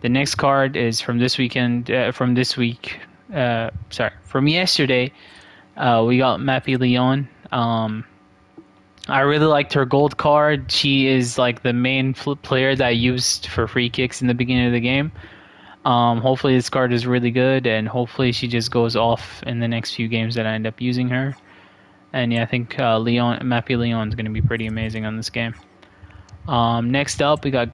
The next card is from this weekend. From yesterday. We got Mapi Leon. I really liked her gold card. She is like the main player that I used for free kicks in the beginning of the game. Hopefully this card is really good, and hopefully she just goes off in the next few games that I end up using her. And yeah, I think Mapi Leon is going to be pretty amazing on this game. Next up, we got